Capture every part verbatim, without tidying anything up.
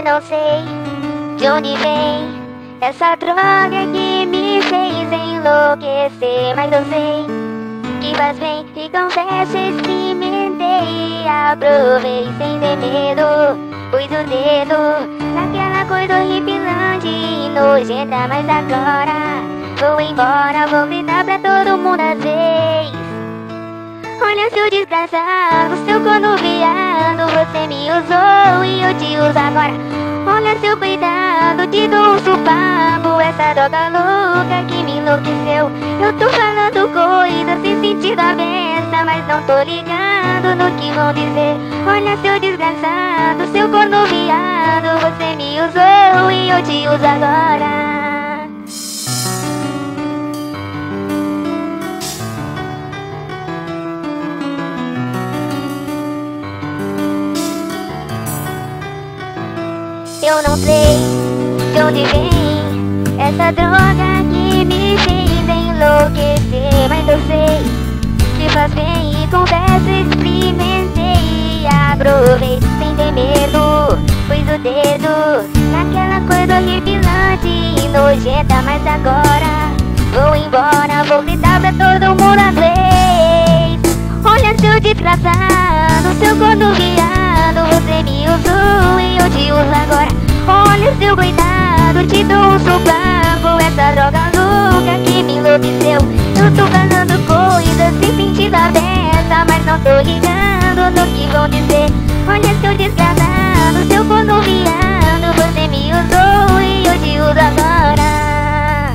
Eu não sei de onde vem essa droga que me fez enlouquecer, mas eu sei que faz bem e confesso, experimentei, aprovei sem ter medo. Pus o dedo naquela coisa horripilante e nojenta, mas agora vou embora, vou gritar pra todo mundo às vezes. Olha, seu desgraçado, seu corno viado, você me usou e eu te uso agora. Olha, seu cuidado, te dou um supapo, essa droga louca que me enlouqueceu. Eu tô falando coisas sem sentido à beça, mas não tô ligando no que vão dizer. Olha, seu desgraçado, seu corno viado, você me usou e eu te uso agora. Eu não sei de onde vem essa droga que me fez enlouquecer, mas eu sei que faz bem e confesso, experimentei, aprovei sem ter medo. Pus o dedo naquela coisa horripilante e nojenta, mas agora vou embora, vou gritar pra todo mundo às vezes. Olha, seu desgraçado, seu corno viado, você me usou e eu te uso agora. Olha, seu cuidado, te dou um supapo, essa droga louca que me enlouqueceu. Eu tô falando coisas sem sentido à beça, mas não tô ligando no que vão dizer. Olha, seu desgraçado, seu corno viado, você me usou e eu te uso agora.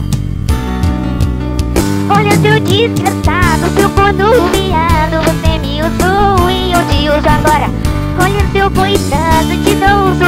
Olha, seu desgraçado, seu corno viado, você me usou e eu te uso agora. Olha, seu coitado, te dou um supapo,